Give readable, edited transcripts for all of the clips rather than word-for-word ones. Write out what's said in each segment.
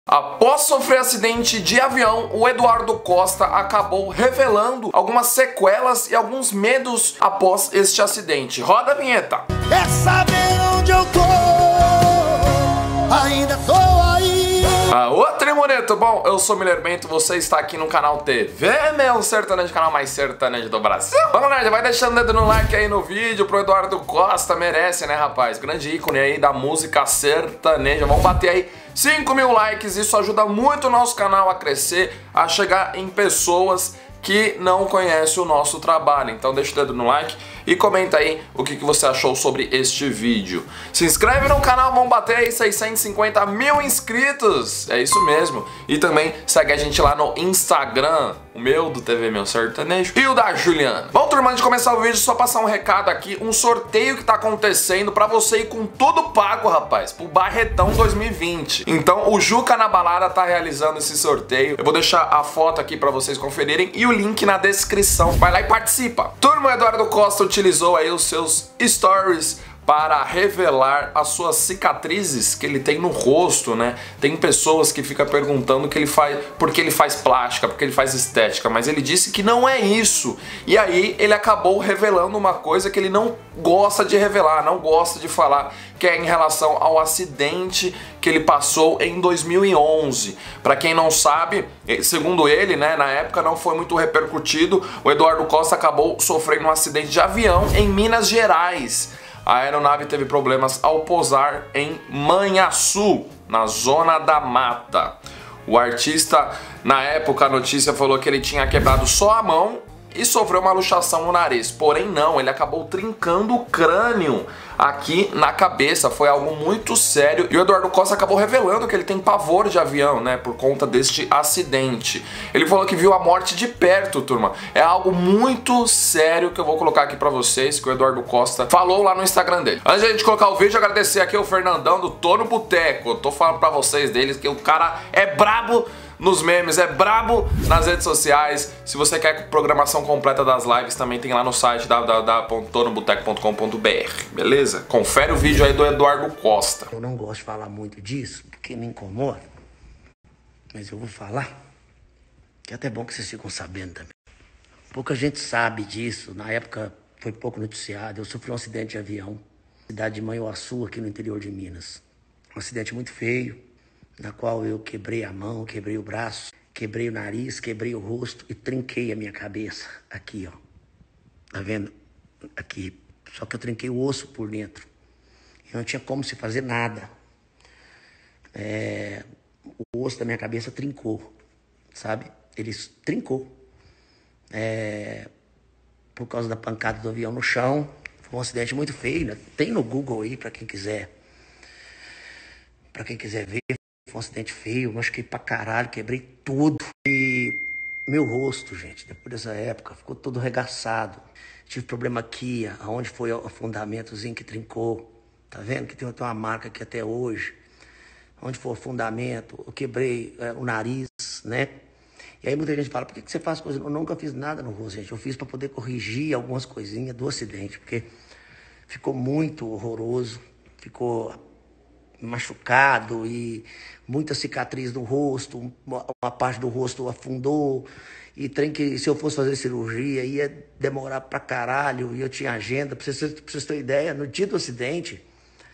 Após sofrer acidente de avião, o Eduardo Costa acabou revelando algumas sequelas e alguns medos após este acidente. Roda a vinheta. É saber onde eu tô, ainda tô aí. Ô Trimoneto, bom, eu sou o Miller Bento, você está aqui no canal TV, meu sertanejo, canal mais sertanejo do Brasil. Vamos lá, já vai deixando o dedo no like aí no vídeo pro Eduardo Costa, merece, né, rapaz? Grande ícone aí da música sertaneja. Vamos bater aí 5.000 likes, isso ajuda muito o nosso canal a crescer, a chegar em pessoas que não conhecem o nosso trabalho. Então deixa o dedo no like e comenta aí o que você achou sobre este vídeo. Se inscreve no canal, vamos bater aí 650 mil inscritos, é isso mesmo. E também segue a gente lá no Instagram, o meu, do TV Meu Sertanejo, e o da Juliana. Bom, turma, antes de começar o vídeo, só passar um recado aqui, um sorteio que tá acontecendo pra você ir com tudo pago, rapaz, pro Barretão 2020. Então, o Juca na Balada tá realizando esse sorteio. Eu vou deixar a foto aqui pra vocês conferirem e o link na descrição. Vai lá e participa. Turma, o Eduardo Costa utilizou aí os seus stories para revelar as suas cicatrizes que ele tem no rosto, né? Tem pessoas que ficam perguntando que ele faz, porque ele faz plástica, porque ele faz estética, mas ele disse que não é isso. E aí ele acabou revelando uma coisa que ele não gosta de revelar, não gosta de falar, que é em relação ao acidente que ele passou em 2011. Para quem não sabe, segundo ele, né, na época não foi muito repercutido, o Eduardo Costa acabou sofrendo um acidente de avião em Minas Gerais. A aeronave teve problemas ao pousar em Manhaçu, na zona da mata. O artista, na época, a notícia falou que ele tinha quebrado só a mão e sofreu uma luxação no nariz. Porém não, ele acabou trincando o crânio aqui na cabeça. Foi algo muito sério e o Eduardo Costa acabou revelando que ele tem pavor de avião, né, por conta deste acidente. Ele falou que viu a morte de perto, turma. É algo muito sério que eu vou colocar aqui pra vocês, que o Eduardo Costa falou lá no Instagram dele. Antes de a gente colocar o vídeo, agradecer aqui o Fernandão do Tô no Boteco. Eu tô falando pra vocês deles que o cara é brabo nos memes, é brabo nas redes sociais. Se você quer programação completa das lives, também tem lá no site www.tonoboteco.com.br, beleza? Confere o vídeo aí do Eduardo Costa. Eu não gosto de falar muito disso, porque me incomoda, mas eu vou falar, que é até bom que vocês ficam sabendo também. Pouca gente sabe disso, na época foi pouco noticiado. Eu sofri um acidente de avião, na cidade de Manhuaçu, aqui no interior de Minas. Um acidente muito feio, na qual eu quebrei a mão, quebrei o braço, quebrei o nariz, quebrei o rosto e trinquei a minha cabeça. Aqui, ó. Tá vendo? Aqui. Só que eu trinquei o osso por dentro. E não tinha como se fazer nada. O osso da minha cabeça trincou, sabe? Ele trincou. Por causa da pancada do avião no chão. Foi um acidente muito feio, né? Tem no Google aí, pra quem quiser ver. Foi um acidente feio, machuquei pra caralho, quebrei tudo. E meu rosto, gente, depois dessa época, ficou todo regaçado. Tive problema aqui, aonde foi o fundamentozinho que trincou. Tá vendo? Que tem uma marca aqui até hoje. Onde foi o fundamento, eu quebrei o nariz, né? E aí muita gente fala, por que você faz coisa? Eu nunca fiz nada no rosto, gente. Eu fiz pra poder corrigir algumas coisinhas do acidente, porque ficou muito horroroso, ficou machucado e muita cicatriz no rosto, uma parte do rosto afundou e trem que se eu fosse fazer cirurgia ia demorar pra caralho e eu tinha agenda. Pra vocês terem ideia, no dia do acidente,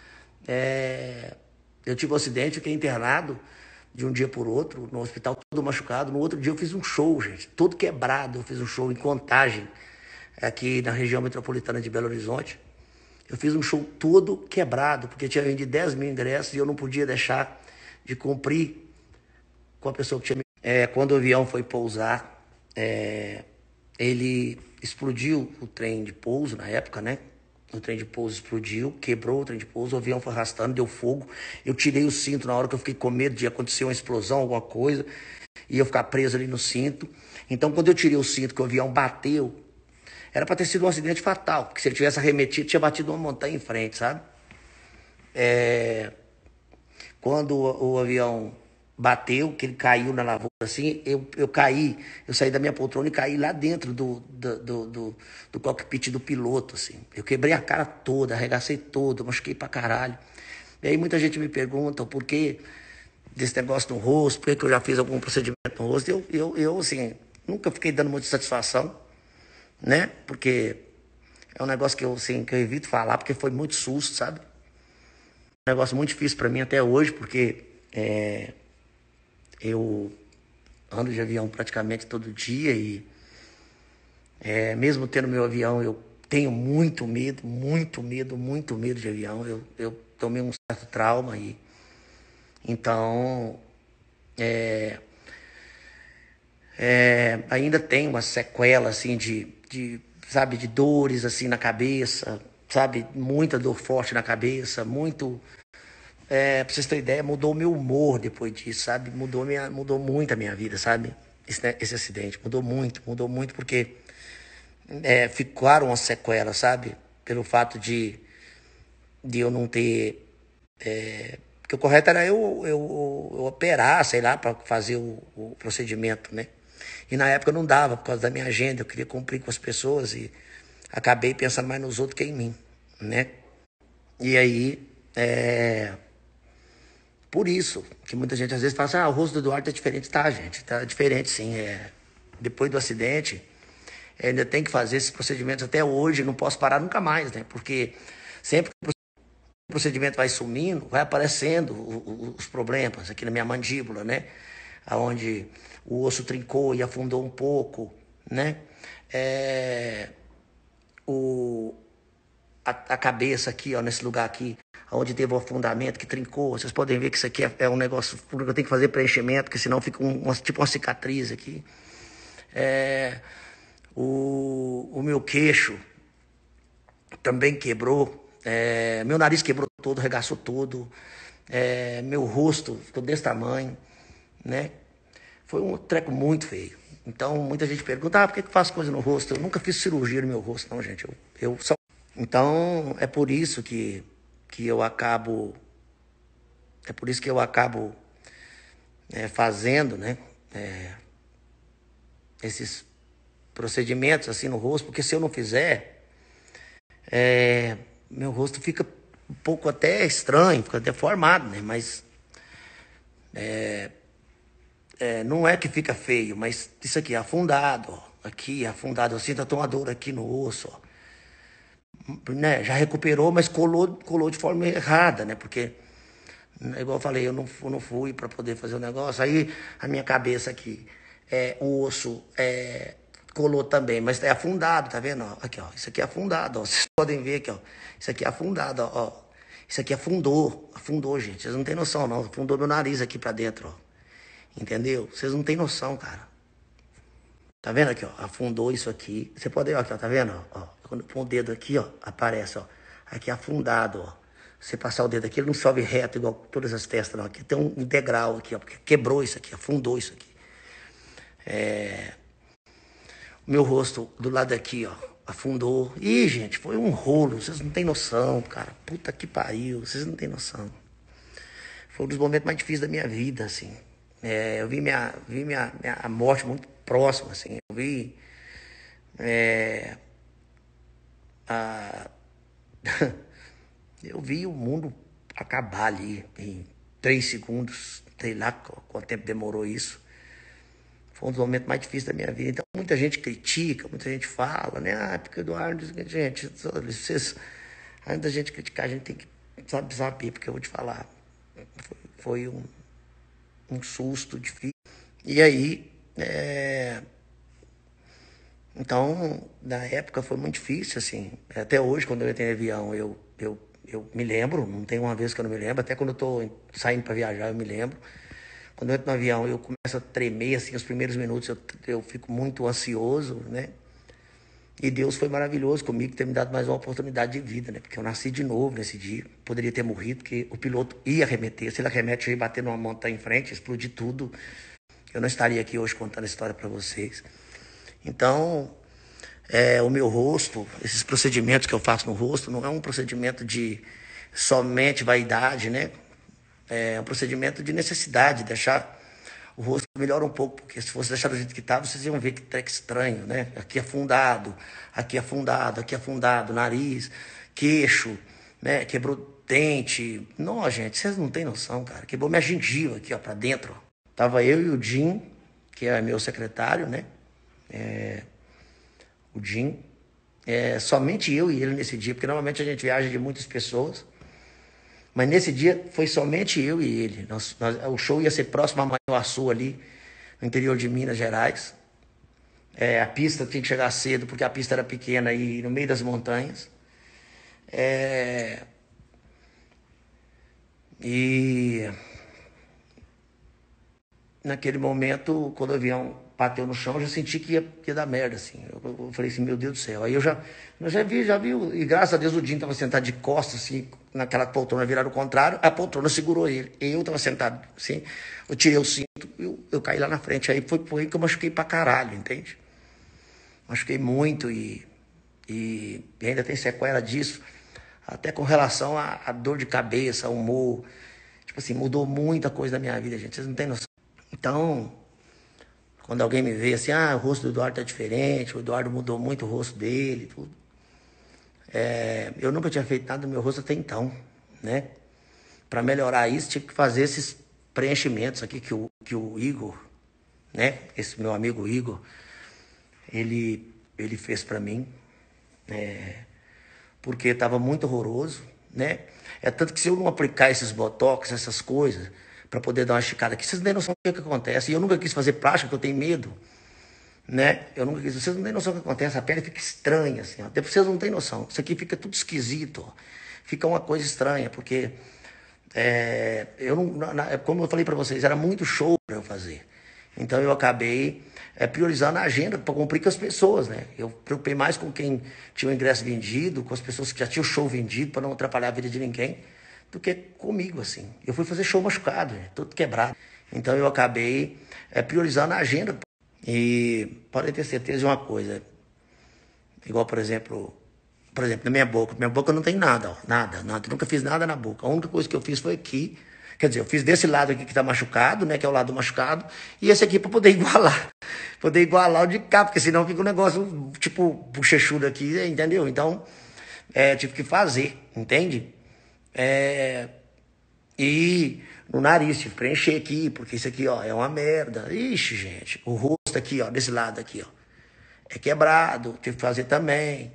eu tive um acidente, fiquei internado de um dia por outro no hospital, todo machucado. No outro dia eu fiz um show, gente, todo quebrado. Eu fiz um show em Contagem, aqui na região metropolitana de Belo Horizonte. Eu fiz um show todo quebrado, porque tinha vendido 10 mil ingressos e eu não podia deixar de cumprir com a pessoa que tinha... Quando o avião foi pousar, ele explodiu o trem de pouso na época, né? O trem de pouso explodiu, quebrou o trem de pouso, o avião foi arrastando, deu fogo. Eu tirei o cinto na hora que eu fiquei com medo de acontecer uma explosão, alguma coisa, e eu ficar preso ali no cinto. Então, quando eu tirei o cinto, que o avião bateu, era para ter sido um acidente fatal, porque se ele tivesse arremetido, tinha batido uma montanha em frente, sabe? Quando o avião bateu, que ele caiu na lavoura, assim, eu caí, eu saí da minha poltrona e caí lá dentro do cockpit do piloto, assim. Eu quebrei a cara toda, arregacei todo, machuquei pra caralho. E aí muita gente me pergunta o porquê desse negócio no rosto, porque eu já fiz algum procedimento no rosto. Eu assim, nunca fiquei dando muita satisfação, né? Porque é um negócio que assim, que eu evito falar, porque foi muito susto, sabe? Um negócio muito difícil para mim até hoje, porque eu ando de avião praticamente todo dia e mesmo tendo meu avião, eu tenho muito medo de avião. Eu tomei um certo trauma e então ainda tem uma sequela assim sabe, de dores assim na cabeça, sabe, muita dor forte na cabeça, muito. Pra vocês terem ideia, mudou o meu humor depois disso, sabe? Mudou muito a minha vida, sabe? Esse acidente mudou muito, porque ficaram as sequelas, sabe? Pelo fato de eu não ter. Porque o correto era eu operar, sei lá, para fazer o procedimento, né? E na época não dava, por causa da minha agenda, eu queria cumprir com as pessoas e acabei pensando mais nos outros que em mim, né? E aí, por isso que muita gente às vezes fala assim, o rosto do Eduardo tá diferente. Tá, gente, tá diferente sim. Depois do acidente, ainda tem que fazer esses procedimentos até hoje, não posso parar nunca mais, né? Porque sempre que o procedimento vai sumindo, vai aparecendo os problemas aqui na minha mandíbula, né? Onde o osso trincou e afundou um pouco, né? A cabeça aqui, ó, nesse lugar aqui, onde teve o afundamento que trincou. Vocês podem ver que isso aqui é um negócio que eu tenho que fazer preenchimento, porque senão fica tipo uma cicatriz aqui. O meu queixo também quebrou. Meu nariz quebrou todo, regaçou todo. Meu rosto ficou desse tamanho, né? Foi um treco muito feio. Então, muita gente pergunta, por que eu faço coisa no rosto? Eu nunca fiz cirurgia no meu rosto, não, gente. Eu só... Então, é por isso que eu acabo... É por isso que eu acabo fazendo, né? Esses procedimentos assim no rosto, porque se eu não fizer, meu rosto fica um pouco até estranho, fica deformado, né? Mas não é que fica feio, mas isso aqui é afundado, ó. Aqui é afundado, eu sinto uma dor aqui no osso, ó. Né? Já recuperou, mas colou de forma errada, né? Porque, igual eu falei, eu não fui para poder fazer o negócio. Aí a minha cabeça aqui, o osso colou também, mas é afundado, tá vendo? Ó, aqui, ó, isso aqui é afundado, ó. Vocês podem ver aqui, ó. Isso aqui é afundado, ó. Isso aqui afundou, gente. Vocês não têm noção, não. Afundou meu nariz aqui para dentro, ó. Entendeu? Vocês não têm noção, cara. Tá vendo aqui, ó? Afundou isso aqui. Você pode ver aqui, ó. Tá vendo? Ó, quando põe o dedo aqui, ó, aparece, ó. Aqui é afundado, ó. Você passar o dedo aqui, ele não sobe reto igual todas as testas, não. Aqui tem um degrau aqui, ó. Porque quebrou isso aqui, afundou isso aqui. O meu rosto do lado aqui, ó, afundou. Ih, gente, foi um rolo. Vocês não têm noção, cara. Puta que pariu. Vocês não têm noção. Foi um dos momentos mais difíceis da minha vida, assim. Eu vi a morte muito próxima, assim. Eu vi eu vi o mundo acabar ali em 3 segundos, sei lá quanto tempo demorou isso. Foi um dos momentos mais difíceis da minha vida. Então, muita gente critica, muita gente fala, né? Porque Eduardo, gente, vocês, antes da gente criticar, a gente tem que saber, porque eu vou te falar, foi um susto difícil. E aí, então, na época foi muito difícil, assim. Até hoje, quando eu entrei em avião, eu me lembro, não tem uma vez que eu não me lembro, até quando eu tô saindo para viajar, eu me lembro. Quando eu entro no avião, eu começo a tremer, assim, os primeiros minutos eu fico muito ansioso, né? E Deus foi maravilhoso comigo, ter me dado mais uma oportunidade de vida, né? Porque eu nasci de novo nesse dia. Poderia ter morrido, porque o piloto ia arremeter. Se ele arremete, eu ia bater numa montanha em frente, explodir tudo. Eu não estaria aqui hoje contando a história para vocês. Então, o meu rosto, esses procedimentos que eu faço no rosto, não é um procedimento de somente vaidade, né? É um procedimento de necessidade, deixar o rosto melhor um pouco, porque se fosse deixar do jeito que estava, vocês iam ver que treco estranho, né? Aqui afundado, aqui afundado, aqui afundado, nariz, queixo, né? Quebrou dente. Não, gente, vocês não têm noção, cara. Quebrou minha gengiva aqui, ó, pra dentro. Ó. Tava eu e o Jim, que é meu secretário, né? O Jim. Somente eu e ele nesse dia, porque normalmente a gente viaja de muitas pessoas. Mas nesse dia foi somente eu e ele. O show ia ser próximo a Manhuaçu ali, no interior de Minas Gerais. A pista tinha que chegar cedo, porque a pista era pequena e no meio das montanhas. E naquele momento, quando o avião bateu no chão, eu já senti que ia dar merda, assim. Eu falei assim, meu Deus do céu. Aí eu já vi, e graças a Deus o Dinho estava sentado de costas, assim, naquela poltrona virada ao contrário, a poltrona segurou ele. E eu estava sentado, assim, eu tirei o cinto, eu caí lá na frente. Aí foi aí que eu machuquei pra caralho, entende? Machuquei muito e ainda tem sequela disso, até com relação à dor de cabeça, ao humor. Tipo assim, mudou muita coisa da minha vida, gente, vocês não têm noção. Então, quando alguém me vê assim, o rosto do Eduardo tá diferente, o Eduardo mudou muito o rosto dele, tudo. Eu nunca tinha feito nada no meu rosto até então, né? Para melhorar isso, tive que fazer esses preenchimentos aqui que o Igor, né? Esse meu amigo Igor, ele fez para mim, porque estava muito horroroso, né? Tanto que se eu não aplicar esses botox, essas coisas, para poder dar uma esticada aqui, vocês não têm noção do que acontece. E eu nunca quis fazer plástica, porque eu tenho medo, né? Eu nunca quis. Vocês não têm noção do que acontece. A pele fica estranha, assim, ó. Até vocês não têm noção. Isso aqui fica tudo esquisito, ó. Fica uma coisa estranha, porque eu não, como eu falei para vocês, era muito show para eu fazer. Então eu acabei priorizando a agenda para cumprir com as pessoas, né? Eu preocupei mais com quem tinha o ingresso vendido, com as pessoas que já tinham o show vendido, para não atrapalhar a vida de ninguém, do que comigo, assim. Eu fui fazer show machucado, todo quebrado. Então eu acabei priorizando a agenda. E podem ter certeza de uma coisa. Igual, por exemplo, na minha boca não tem nada, ó, nada. Eu nunca fiz nada na boca. A única coisa que eu fiz foi aqui. Quer dizer, eu fiz desse lado aqui que tá machucado, né? Que é o lado machucado. E esse aqui para poder igualar. Poder igualar o de cá, porque senão fica um negócio tipo bochechudo aqui, entendeu? Então, tive que fazer, entende? E no nariz, tive que preencher aqui, porque isso aqui, ó, é uma merda. Ixi, gente, o rosto aqui, ó, desse lado aqui, ó, é quebrado, tive que fazer também.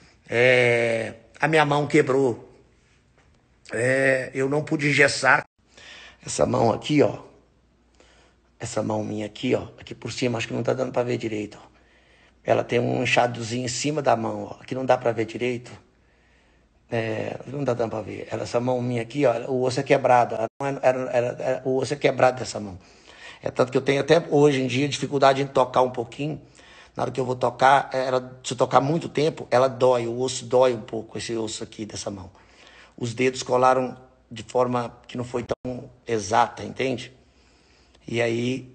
A minha mão quebrou. Eu não pude engessar. Essa mão aqui, ó, essa mão minha aqui, ó, aqui por cima, acho que não tá dando pra ver direito, ó. Ela tem um inchadozinho em cima da mão, ó, aqui não dá pra ver direito. Não dá pra ver. Essa mão minha aqui, ó, o osso é quebrado. O osso é quebrado dessa mão. Tanto que eu tenho até hoje em dia dificuldade em tocar um pouquinho. Na hora que eu vou tocar, se eu tocar muito tempo, ela dói. O osso dói um pouco, esse osso aqui dessa mão. Os dedos colaram de forma que não foi tão exata, entende? E aí,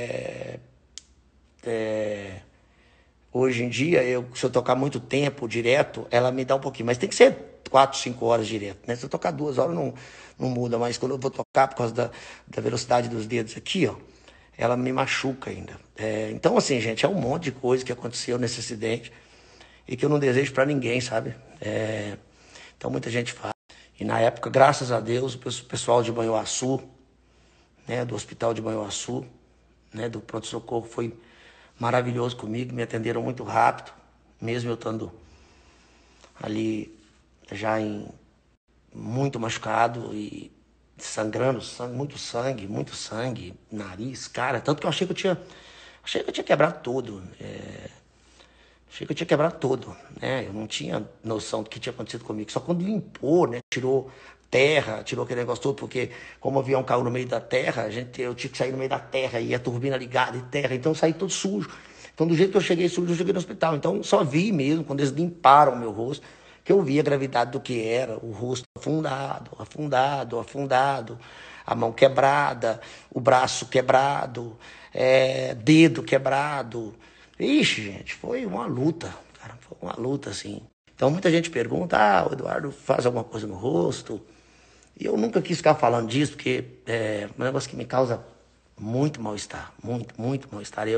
hoje em dia, se eu tocar muito tempo direto, ela me dá um pouquinho. Mas tem que ser 4, 5 horas direto, né? Se eu tocar 2 horas, não muda. Mas quando eu vou tocar, por causa da velocidade dos dedos aqui, ó, ela me machuca ainda. Então, assim, gente, é um monte de coisa que aconteceu nesse acidente e que eu não desejo pra ninguém, sabe? Então, muita gente fala. E na época, graças a Deus, o pessoal de Manhuaçu, né, do hospital de Manhuaçu, né, do pronto-socorro, foi maravilhoso comigo, me atenderam muito rápido, mesmo eu estando ali já muito machucado e sangrando, muito sangue, nariz, cara, tanto que eu achei que eu tinha quebrado todo, achei que eu tinha quebrado todo, né, eu não tinha noção do que tinha acontecido comigo, só quando limpou, né, tirou terra, tirou aquele negócio todo, porque como o avião caiu no meio da terra, eu tinha que sair no meio da terra, e a turbina ligada e terra, então eu saí todo sujo. Então do jeito que eu cheguei sujo, eu cheguei no hospital. Então só vi mesmo, quando eles limparam o meu rosto, que eu vi a gravidade do que era, o rosto afundado, a mão quebrada, o braço quebrado, dedo quebrado. Ixi, gente, foi uma luta, cara, foi uma luta, assim. Então muita gente pergunta, o Eduardo faz alguma coisa no rosto? E eu nunca quis ficar falando disso, porque é um negócio que me causa muito mal-estar, muito mal-estar.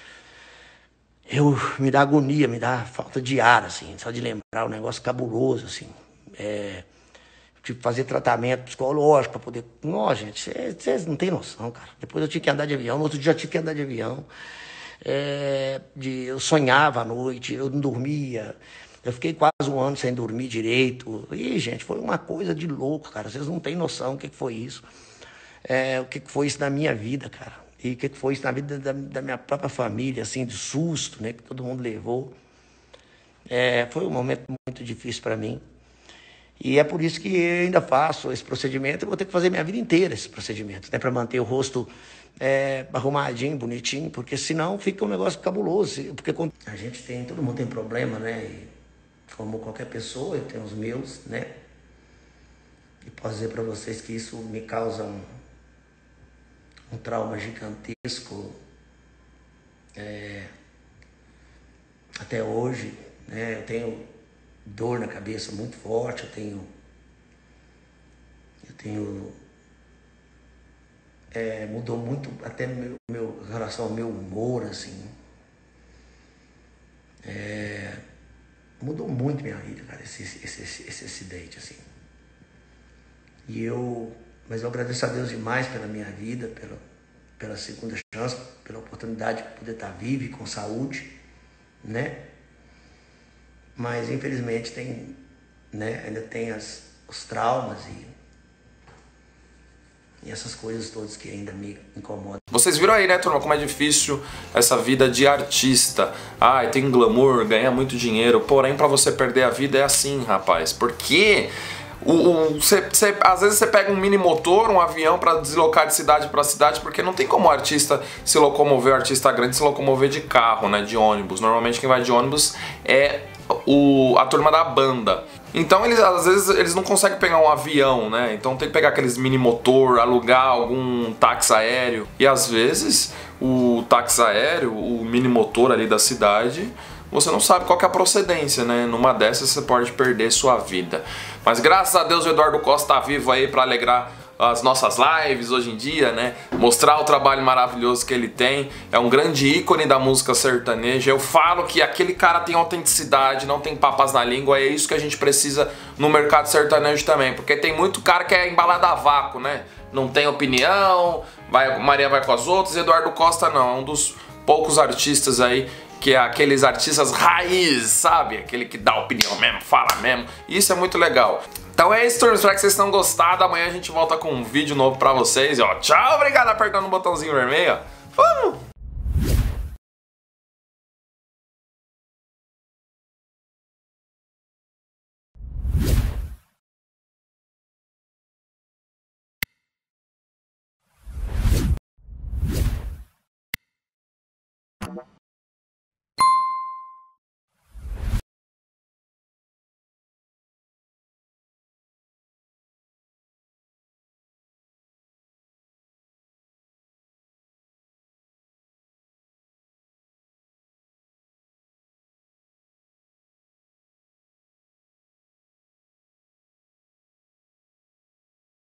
Me dá agonia, me dá falta de ar, assim, só de lembrar um negócio cabuloso, assim. tive que fazer tratamento psicológico para poder... Nossa, gente, vocês não tem noção, cara. Depois eu tive que andar de avião, no outro dia eu tive que andar de avião. Eu sonhava à noite, eu não dormia. Eu fiquei quase um ano sem dormir direito. E, gente, foi uma coisa de louco, cara. Vocês não têm noção o que foi isso. O que foi isso na minha vida, cara. E o que foi isso na vida da minha própria família, assim, de susto, né? Que todo mundo levou. Foi um momento muito difícil para mim. E é por isso que eu ainda faço esse procedimento. Eu vou ter que fazer minha vida inteira esse procedimento, né? Para manter o rosto arrumadinho, bonitinho. Porque senão fica um negócio cabuloso. Porque a gente tem, todo mundo tem problema, né? E, como qualquer pessoa, eu tenho os meus, né? E posso dizer para vocês que isso me causa um trauma gigantesco até hoje, né? Eu tenho dor na cabeça muito forte, eu tenho mudou muito até meu relação ao meu humor, assim. Mudou muito minha vida, cara, esse acidente, assim. Mas eu agradeço a Deus demais pela minha vida, pela segunda chance, pela oportunidade de poder estar vivo e com saúde, né? Mas infelizmente ainda tem os traumas e essas coisas todas que ainda me incomodam. Vocês viram aí, né, turma, como é difícil essa vida de artista. Tem glamour, ganha muito dinheiro, porém pra você perder a vida é assim, rapaz. Porque às vezes você pega um mini motor, um avião pra deslocar de cidade pra cidade, porque não tem como o artista se locomover, o artista grande se locomover de carro, né, de ônibus. Normalmente quem vai de ônibus é a turma da banda. Então às vezes eles não conseguem pegar um avião, né? Então tem que pegar aqueles mini motor, alugar algum táxi aéreo. E às vezes o táxi aéreo, o mini motor ali da cidade, você não sabe qual que é a procedência, né? Numa dessas você pode perder sua vida. Mas graças a Deus o Eduardo Costa tá vivo aí pra alegrar as nossas lives hoje em dia, né? Mostrar o trabalho maravilhoso que ele tem. É um grande ícone da música sertaneja. Eu falo que aquele cara tem autenticidade, não tem papas na língua. É isso que a gente precisa no mercado sertanejo também. Porque tem muito cara que é embalado a vácuo, né? Não tem opinião, Maria vai com as outras. Eduardo Costa não, é um dos poucos artistas aí que é aqueles artistas raiz, sabe? Aquele que dá opinião mesmo, fala mesmo. Isso é muito legal. Então é isso, turma. Espero que vocês tenham gostado. Amanhã a gente volta com um vídeo novo pra vocês. E, ó, tchau, obrigado apertando o botãozinho vermelho. Vamos!